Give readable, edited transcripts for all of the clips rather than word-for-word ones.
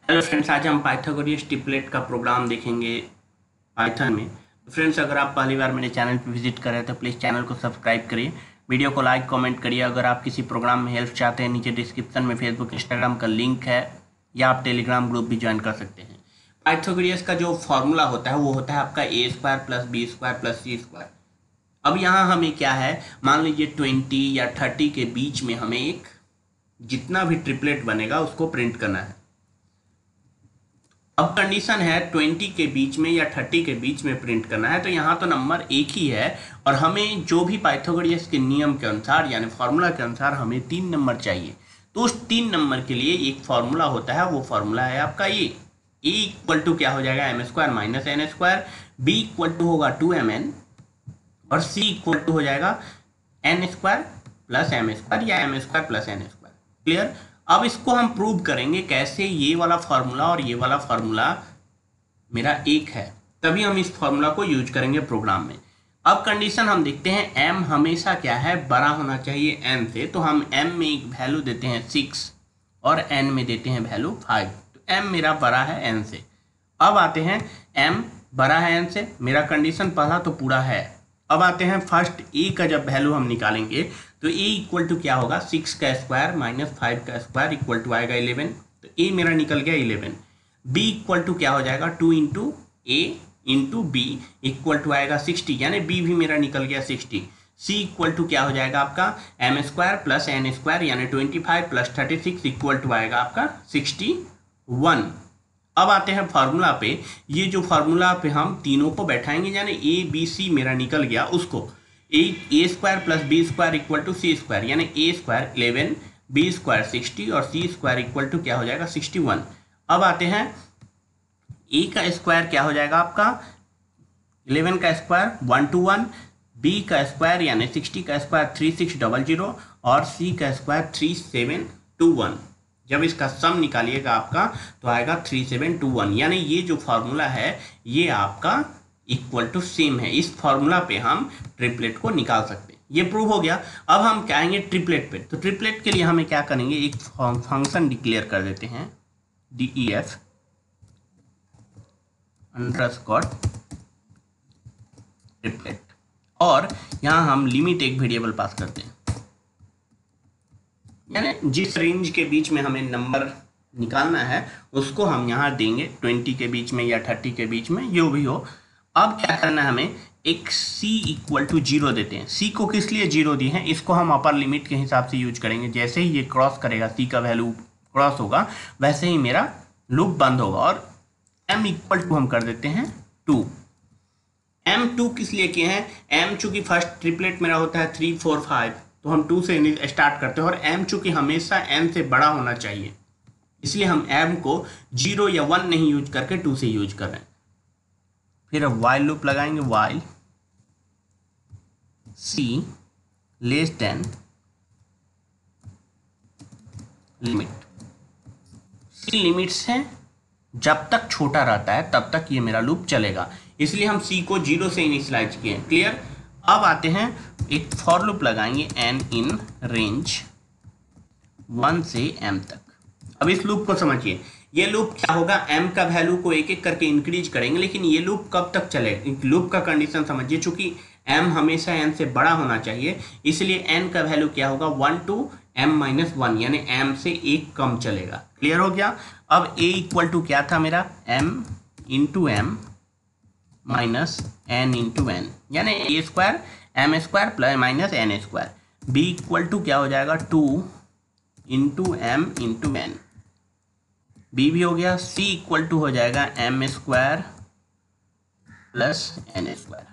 Hello friends, आज हम Pythagoras triplet का प्रोग्राम देखेंगे पाइथन में। फ्रेंड्स, अगर आप पहली बार मेरे चैनल पर विजिट कर रहे हैं तो प्लीज़ चैनल को सब्सक्राइब करिए, वीडियो को लाइक कमेंट करिए। अगर आप किसी प्रोग्राम में हेल्प चाहते हैं, नीचे डिस्क्रिप्शन में फेसबुक इंस्टाग्राम का लिंक है, या आप टेलीग्राम ग्रुप भी ज्वाइन कर सकते हैं। पाइथागोरस का जो फॉर्मूला होता है वो होता है आपका a square plus b square plus c square. अब यहाँ हमें क्या है, मान लीजिए 20 या 30 के बीच में हमें एक जितना भी ट्रिपलेट बनेगा उसको प्रिंट करना है। अब कंडीशन है 20 के बीच में या 30 के बीच में प्रिंट करना है, तो यहाँ तो नंबर एक ही है और हमें जो भी पाइथागोरस के नियम के अनुसार यानी फॉर्मूला के अनुसार हमें 3 नंबर चाहिए। तो उस 3 नंबर के लिए एक फॉर्मूला होता है, वो फॉर्मूला है आपका ये ए इक्वल टू क्या हो जाएगा, m square minus n square, b equal to होगा 2mn और सी इक्वल टू हो जाएगा n square plus m square या m square plus n square. Clear. अब इसको हम प्रूव करेंगे कैसे, ये वाला फार्मूला और ये वाला फार्मूला मेरा एक है, तभी हम इस फार्मूला को यूज करेंगे प्रोग्राम में। अब कंडीशन हम देखते हैं, m हमेशा क्या है, बड़ा होना चाहिए n से, तो हम m में एक वैल्यू देते हैं 6 और n में देते हैं वैल्यू 5, तो m मेरा बड़ा है n से। अब आते हैं m बड़ा है n से, मेरा कंडीशन पहला तो पूरा है। अब आते हैं फर्स्ट a का जब वैल्यू हम निकालेंगे तो a इक्वल टू क्या होगा, 6 का स्क्वायर माइनस 5 का स्क्वायर इक्वल टू आएगा 11, तो a मेरा निकल गया 11। b इक्वल टू क्या हो जाएगा, 2 into a into b equal to आएगा 60, यानी b भी मेरा निकल गया 60। c इक्वल टू क्या हो जाएगा आपका m square plus n square यानी 25 प्लस 36 इक्वल टू आएगा आपका 61। अब आते हैं फार्मूला पे। ये जो फार्मूला पे हम तीनों को बैठाएंगे, यानी ए बी सी मेरा निकल गया, उसको a square plus b square equal to c square, यानी ए स्क्वायर 11 बी स्क्वायर 60 और सी स्क्वायर इक्वल टू क्या हो जाएगा 61। अब आते हैं ए का स्क्वायर क्या हो जाएगा आपका 11 का स्क्वायर 121, बी का स्क्वायर यानी 60 का स्क्वायर 3600 और सी का स्क्वायर 3721। जब इसका सम निकालिएगा आपका तो आएगा 3721, यानी ये जो फॉर्मूला है ये आपका इक्वल टू सेम है। इस फॉर्मूला पे हम ट्रिपलेट को निकाल सकते हैं। ये प्रूव हो गया। अब हम क्या आएंगे ट्रिपलेट पे, तो ट्रिपलेट के लिए हमें क्या करेंगे, एक फंक्शन डिक्लेयर कर देते हैं def अंडरस्कोर ट्रिपलेट, और यहाँ हम लिमिट एक वेरिएबल पास करते हैं, यानी जिस रेंज के बीच में हमें नंबर निकालना है उसको हम यहाँ देंगे, 20 के बीच में या 30 के बीच में, जो भी हो। अब क्या करना है, हमें एक c इक्वल टू 0 देते हैं। c को किस लिए 0 दी है, इसको हम अपर लिमिट के हिसाब से यूज करेंगे। जैसे ही ये क्रॉस करेगा, c का वैल्यू क्रॉस होगा, वैसे ही मेरा लूप बंद होगा। और m इक्वल टू हम कर देते हैं 2। m2 किस लिए किए हैं, m चूंकि फर्स्ट ट्रिपलेट मेरा होता है 3 4 5, तो हम 2 से स्टार्ट करते हैं, और m चूंकि हमेशा n से बड़ा होना चाहिए, इसलिए हम m को 0 या 1 नहीं यूज करके 2 से यूज कर रहे हैं। फिर अब वाइल लूप लगाएंगे, while c less than limit. c limit से जब तक छोटा रहता है तब तक ये मेरा लूप चलेगा, इसलिए हम c को 0 से इनिशियलाइज किए। क्लियर। अब आते हैं एक फॉर लूप लगाएंगे n इन रेंज 1 से m तक। अब इस लूप को समझिए, ये लूप क्या होगा, m का वैल्यू को एक एक करके इंक्रीज करेंगे, लेकिन ये लूप कब तक चलेगा, लूप का कंडीशन समझिए। चूंकि m हमेशा n से बड़ा होना चाहिए, इसलिए n का वैल्यू क्या होगा 1 to m-1, यानी m से एक कम चलेगा। क्लियर हो गया। अब a इक्वल टू क्या था मेरा, m into m minus n into n, यानी a square m square plus minus n square. b equal to क्या हो जाएगा 2 into m into n, b भी हो गया। c इक्वल टू हो जाएगा m square plus n square.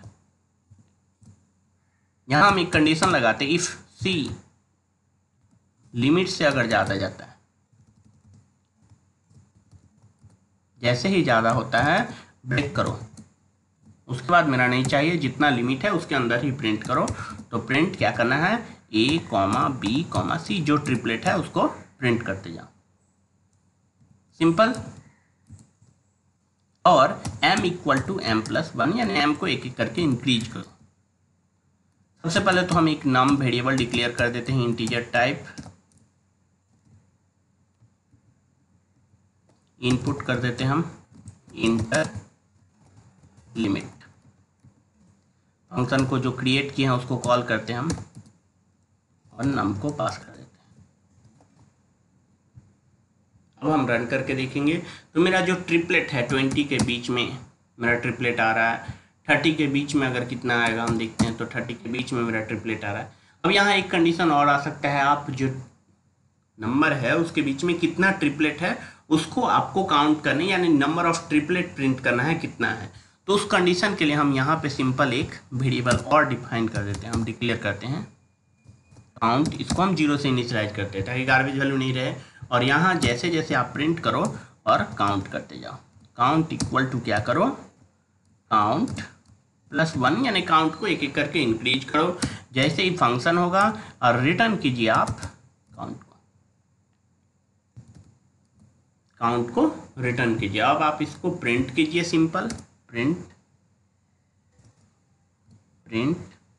यहां हम एक कंडीशन लगाते हैं, इफ c लिमिट से अगर ज़्यादा जाता है, जैसे ही ज़्यादा होता है ब्रेक करो, उसके बाद मेरा नहीं चाहिए, जितना लिमिट है उसके अंदर ही प्रिंट करो। तो प्रिंट क्या करना है, a, b, c, जो ट्रिपलेट है उसको प्रिंट करते जाओ, सिंपल। और m इक्वल टू m+1, यानी m को एक एक करके इंक्रीज करो। सबसे पहले तो हम एक नम वेरिएबल डिक्लेयर कर देते हैं, इंटीजर टाइप इनपुट कर देते हैं हम इंटर लिमिट, फंक्शन को जो क्रिएट किया है उसको कॉल करते हैं हम और नम को पास कर देते हैं। अब हम रन करके देखेंगे तो मेरा जो ट्रिपलेट है 20 के बीच में मेरा ट्रिपलेट आ रहा है, 30 के बीच में अगर कितना आएगा हम देखते हैं तो 30 के बीच में मेरा ट्रिपलेट आ रहा है। अब यहाँ एक कंडीशन और आ सकता है, आप जो नंबर है उसके बीच में कितना ट्रिपलेट है उसको आपको काउंट करने, यानी नंबर ऑफ ट्रिपलेट प्रिंट करना है कितना है। तो उस कंडीशन के लिए हम यहाँ पे सिंपल एक वेरिएबल और डिफाइन कर देते हैं, हम डिक्लेयर करते हैं काउंट, इसको हम 0 से इनिशियलाइज करते हैं ताकि गार्बेज वैल्यू नहीं रहे। और यहाँ जैसे जैसे आप प्रिंट करो और काउंट करते जाओ, काउंट इक्वल टू क्या करो, काउंट +1, यानी काउंट को एक एक करके इंक्रीज करो। जैसे ही फंक्शन होगा और रिटर्न कीजिए आप काउंट को रिटर्न कीजिए। अब आप इसको प्रिंट कीजिए, सिंपल प्रिंट 20।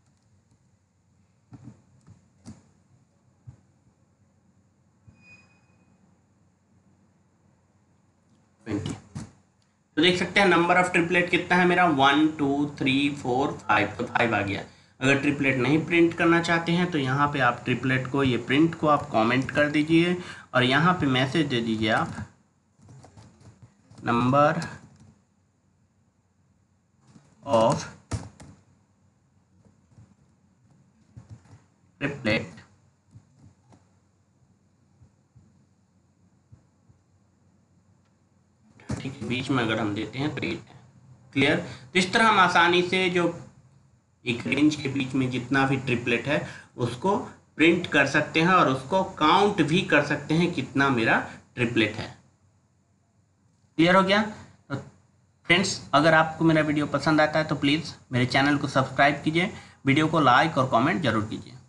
तो देख सकते हैं नंबर ऑफ ट्रिपलेट कितना है मेरा 1 2 3 4 5, तो 5 आ गया। अगर ट्रिपलेट नहीं प्रिंट करना चाहते हैं तो यहाँ पे आप ट्रिपलेट को, ये प्रिंट को आप कमेंट कर दीजिए और यहाँ पे मैसेज दे दीजिए आप नंबर ऑफ ट्रिपलेट ठीक है बीच में अगर हम देते हैं तो 8 है। क्लियर। तो इस तरह हम आसानी से जो एक रेंज के बीच में जितना भी ट्रिपलेट है उसको प्रिंट कर सकते हैं और उसको काउंट भी कर सकते हैं कितना मेरा ट्रिपलेट है। क्लियर हो गया। तो फ्रेंड्स, अगर आपको मेरा वीडियो पसंद आता है तो प्लीज़ मेरे चैनल को सब्सक्राइब कीजिए, वीडियो को लाइक और कमेंट जरूर कीजिए।